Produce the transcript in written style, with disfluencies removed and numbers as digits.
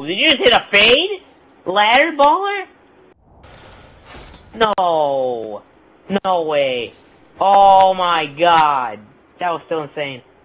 Did you just hit a fade? Ladder baller? No. No way. Oh my god. That was so insane.